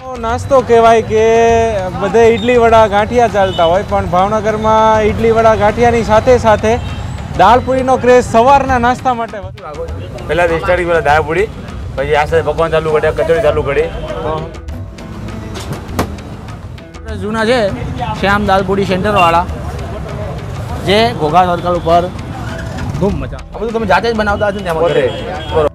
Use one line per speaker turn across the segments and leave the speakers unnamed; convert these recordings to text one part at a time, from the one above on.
નાસ્તો કહેવાય કે બધે ઇડલી વડા ગાંઠિયા ચાલતા હોય, પણ ભાવનગરમાં ઇડલી વડા ગાંઠિયાની સાથે સાથે દાળપુરીનો ક્રેઝ સવારના નાસ્તા માટે
પહેલાં સ્ટાર્ટિંગ પહેલાં દાળપુરી, પછી આ સાથે પકવાન ચાલુ કરે, કચોરી ચાલુ કરી.
જૂના છે શ્યામ દાલપુરી સેન્ટરવાળા જે ઘોઘા સર્કલ ઉપર ધૂમ મચા. આ બધું તમે જાતે જ બનાવતા હશો ને ત્યાં ઘરે? બરોબર.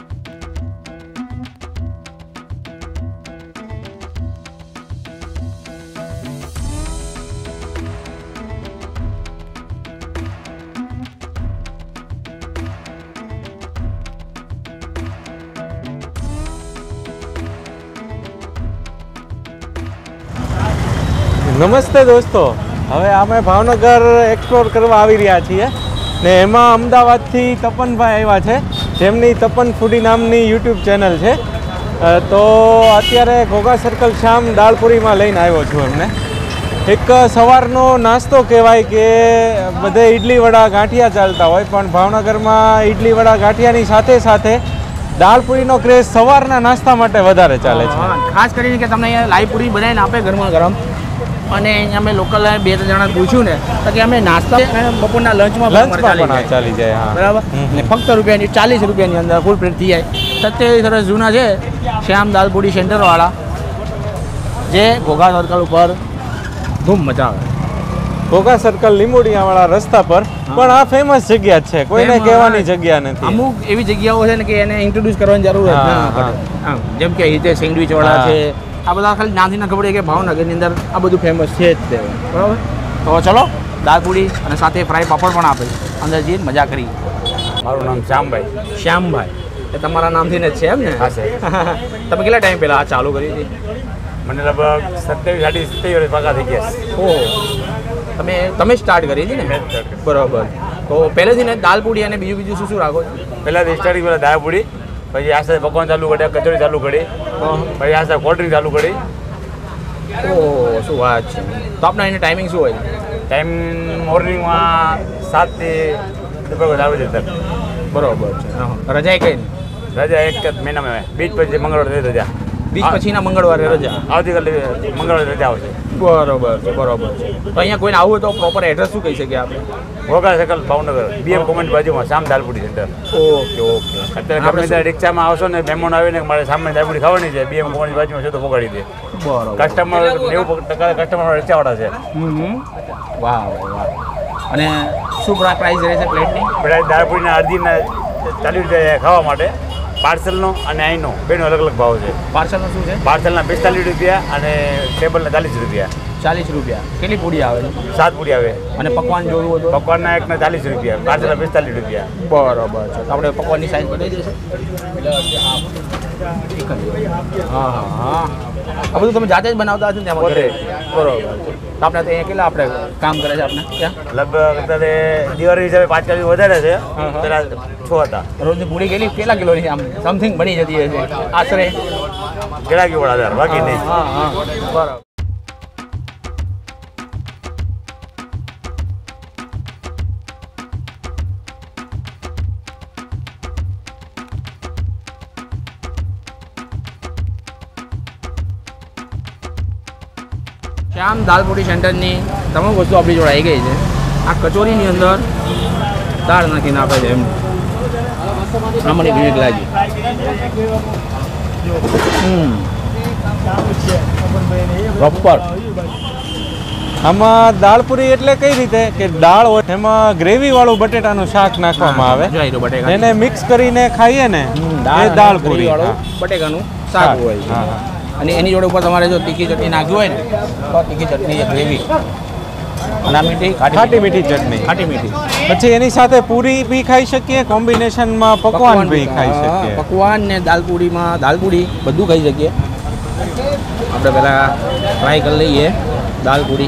નમસ્તે દોસ્તો, હવે અમે ભાવનગર એક્સપ્લોર કરવા આવી રહ્યા છીએ ને એમાં અમદાવાદથી તપનભાઈ આવ્યા છે, જેમની તપન ફૂડી નામની યુટ્યુબ ચેનલ છે. તો અત્યારે ઘોઘા સર્કલ શ્યામ દાળપુરીમાં લઈને આવ્યો છું એમને. એક સવારનો નાસ્તો કહેવાય કે બધે ઇડલી વડા ગાંઠિયા ચાલતા હોય, પણ ભાવનગરમાં ઇડલી વડા ગાંઠિયાની સાથે સાથે દાળપુરીનો ક્રેઝ સવારના નાસ્તા માટે વધારે ચાલે છે.
ખાસ કરીને કે તમને અહીંયા લાઈવ પૂરી બનાવીને આપે ગરમા ગરમ. અને અહીંયા અમે લોકલ 2-3 જણા પૂછ્યું ને તો કે અમે નાસ્તા બપોરના લંચમાં
ચાલી જાય.
બરાબર. ને ફક્ત ₹40ની અંદર ફૂલ પ્લેટ થઈ જાય. 27 વર્ષ જૂના છે શ્યામ દાલપુરી સેન્ટરવાળા જે ઘોઘા સર્કલ ઉપર ધૂમ મચાવે.
ઘોઘા સર્કલ લીંબોડિયાવાળા રસ્તા પર. પણ આ ફેમસ જગ્યા જ છે, કોઈને કહેવાની જગ્યા નથી.
અમુક એવી જગ્યાઓ છે ને કે એને ઇન્ટ્રોડ્યુસ કરવાની જરૂર છે, જેમ કે રીતે સેન્ડવિચવાળા છે. આ બધા ખાલી નાથી ના ખબર કે ભાવનગરની અંદર આ બધું ફેમસ છે જ તે. બરાબર. તો ચલો દાળપુરી અને સાથે ફ્રાય પાપડ પણ આપે, અંદર જઈને મજા કરી.
મારું નામ શ્યામભાઈ.
શ્યામભાઈ, એ તમારા નામથી જ છે એમ ને?
હા છે.
તમે કેટલા ટાઈમ પહેલાં આ ચાલુ કરી હતી?
મને લગભગ 27-28 વર્ષ પાકા થઈ ગયા.
ઓહ, તમે સ્ટાર્ટ કરી હતી ને? બરાબર. તો પહેલેથી ને દાળપુરી અને બીજું શું શું રાખો?
પહેલાં સ્ટાર્ટિંગ પહેલાં દાળપુરી, પછી આ સાથે પકવાન ચાલુ કરે, કચોરી ચાલુ કરી, પછી આ સાથે કોલ્ડ ડ્રિંક ચાલુ કરી.
ઓહ, શું વાત છે. તો આપણા એની ટાઈમિંગ શું હોય?
ટાઈમ મોર્નિંગમાં 7 થી લગભગ આવે છે.
બરોબર છે. રજા કઈ?
રજા એક મહિનામાં આવે. બીજ પછી મંગળવારે રજા.
બીજ પછીના મંગળવારે રજા.
આવતીકાલે મંગળવારે રજા આવશે.
બરોબર છે, બરોબર છે. તો અહીંયા કોઈને આવવું હોય તો પ્રોપર એડ્રેસ શું કહી શકીએ આપણે?
ઘોઘા સર્કલ ભાવનગર, BM કોમેન્ટ બાજુમાં Shyam dalpuri centre.
Okay okay.
અત્યારે ગમે ત્યારે રિક્ષામાં આવશો ને મહેમાન આવીને મારે સામે દાલપુરી ખાવાની છે, BM કોમેન્ટ બાજુમાં છે તો પકડી દે.
બરોબર.
કસ્ટમર 90% કસ્ટમર રિક્ષાવાળા છે.
વાહ વાહ. અને શું પ્રાઇસ રહેશે પ્લેટની?
બધા દાલપુરીના અડધીના 40 રૂપિયા ખાવા માટે, પાર્સલનો અને અહીંનો બેનો અલગ અલગ ભાવ છે.
પાર્સલનો શું છે?
પાર્સલના 45 રૂપિયા અને ટેબલના 40 રૂપિયા.
40 રૂપિયા. કેટલી પૂરી આવે?
7 પૂરી આવે. અને
પકવાન જોવું હોય તો?
પકવાનના એકના 40 રૂપિયા, પાર્સલના 45 રૂપિયા.
બરોબર છે. તો આપણે પકવાનની સાઈઝ બતાવી દેશે? હા હા હા. આ બધું તમે જાતે જ બનાવતા હશો ને ત્યાં ઘરે? બરોબર છે. તો આપણે અહીંયા કેટલા આપણે કામ કરે છે આપણે ત્યાં?
લગભગ અત્યારે દિવાળી હિસાબે 5 કિલો વધારે છે, પેલા 6 હતા.
રોજની પૂરી કેટલા કિલોની આમ સમથિંગ બની જતી હશે આશરે?
કેટલા કિલો આધાર બાકી નહીં.
હા હા બરાબર. શ્યામ દાલપુરી સેન્ટરની તમામ વસ્તુ આપણી જોડે આવી ગઈ છે. આ કચોરીની અંદર દાળ નાખીને આપે છે એમ. મને વિવેક લાગી. પ્રોપર.
આમાં દાળપુરી એટલે કઈ રીતે કે દાળ હોય એમાં ગ્રેવી વાળું બટેટાનું શાક નાખવામાં આવે, એને મિક્સ કરીને ખાઈએ ને એ દાળપુરી વાળું
બટેકાનું શાક હોય. અને એની જોડે ઉપર તમારે જો તીખી ચટણી નાખવી હોય ને તો તીખી ચટણી, ગ્રેવી અને મીઠી
ખાટી મીઠી ચટણી,
ખાટી મીઠી.
પછી એની સાથે પૂરી બી ખાઈ શકીએ, કોમ્બિનેશનમાં પકવાન બી ખાઈ શકીએ.
પકવાન ને દાલપુરીમાં દાલપુરી બધું ખાઈ શકીએ. આપણે પહેલાં ટ્રાય કરી લઈએ દાલપુરી.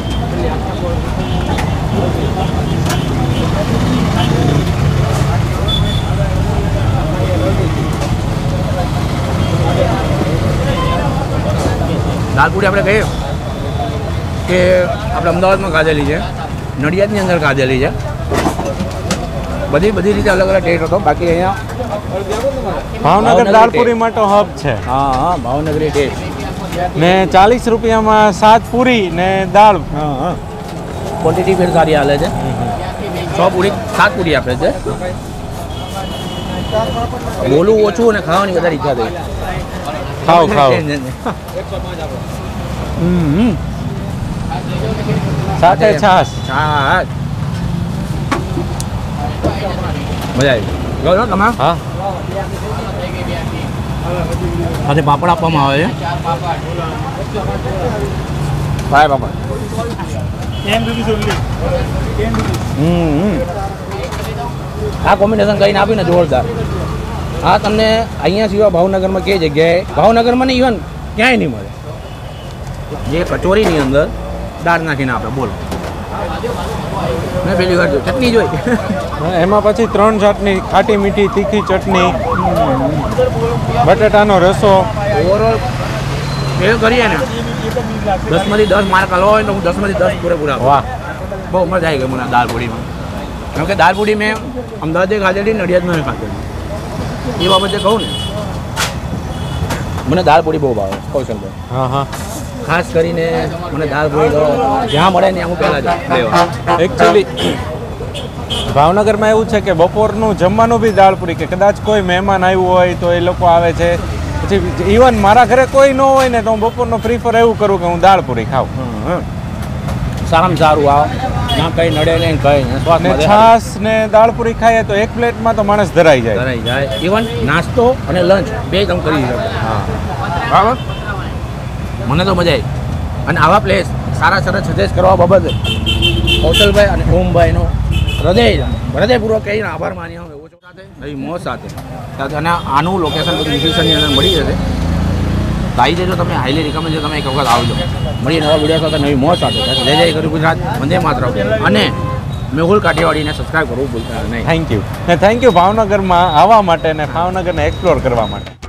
દાલપુરી આપણે કહીએ કે આપણે અમદાવાદમાં ખાધેલી છે, નડિયાદની અંદર ખાધેલી છે. બધી રીતે અલગ અલગ ટેસ્ટ હતો. બાકી અહીંયા
ભાવનગર દાળપુરી માટે હબ છે.
હા હા, ભાવનગરી ટેસ્ટ.
ને 40 રૂપિયામાં 7 પૂરી ને દાળ.
હા હા ક્વોન્ટિટી ફેર સારી હાલે છે. 100 પૂરી 7 પૂરી આપે છે. બોલું ઓછું અને ખાવાની વધારે ઈચ્છા થઈ.
ખાઓ સાથે છાશ.
મજા આવી ગયો તમે.
હા
સાથે પાપડ આપવામાં આવે છે. ભાઈ પાપડ આ કોમ્બિનેશન કરીને આપ્યું ને જોરદાર. આ તમને અહીંયા સિવાય ભાવનગરમાં કઈ જગ્યાએ ભાવનગરમાં ને ઇવન ક્યાંય નહીં મળે. જે કચોરીની અંદર દાળ નાખીને આપે બોલો. મેં પેલી વાર જોઈ ચટણી જોઈ.
એમાં પછી 3 ચટણી, ખાટી મીઠી તીખી ચટણી, બટાટાનો રસો.
ઓવરઓલ ફેર કરીએ ને 10માંથી 10 માર્ક આલો હોય તો હું 10માંથી 10 પૂરેપૂરા.
વાહ
બહુ મજા આવી ગઈ મને દાળપુરીમાં. કેમ કે દાળપુરી મેં અમદાવાદે ખાધેલી, નડિયાદમાં ખાધેલી. એ બાબતે કહું ને મને દાળપુરી બહુ ભાવે કૌશલભાઈ.
હા હા
ખાસ કરીને મને દાળપુરી તો જ્યાં મળે ને હું પહેલાં જ લેવા.
એકચ્યુઅલી ભાવનગરમાં એવું છે કે બપોરનું જમવાનું બી દાળપુરી, કે કદાચ કોઈ મહેમાન આવ્યું હોય તો એ લોકો આવે છે. પછી ઇવન મારા ઘરે કોઈ ન હોય ને તો હું બપોરનો પ્રિફર એવું કરું કે હું દાળપુરી ખાઉં.
સારામાં સારું આ ના કંઈ નડે નહીં કંઈ
ને છાશ ને દાળપુરી ખાઈએ તો એક પ્લેટમાં તો માણસ ધરાઈ જાય.
ધરાઈ જાય. ઇવન નાસ્તો અને લંચ બે તમે કરી શકો.
હા
બરાબર. મને તો મજા આવી. અને આવા પ્લેસ સારા સજેસ્ટ કરવા બાબતે કૌશલભાઈ અને ઓમભાઈનો હૃદયપૂર્વક કહીને આભાર માની હું એવું સાથે નવી મોજ સાથે અને આનું લોકેશન બધું ડિસ્ક્રિપ્શનની અંદર મળી જશે. તો આવી જજો તમે, હાઈલી રિકમેન્ડ છે તમે એક વખત આવજો. મળી નવા વિડીયો સાથે નવી મોજ સાથે. જય જય ગરુ ગુજરાત, વંદે માતરમ. અને મેહુલ કાઠિયાવાડીને સબસ્ક્રાઈબ કરવું ભૂલતા નહીં.
થેન્ક યુ ભાવનગરમાં આવવા માટે ને ભાવનગરને એક્સપ્લોર કરવા માટે.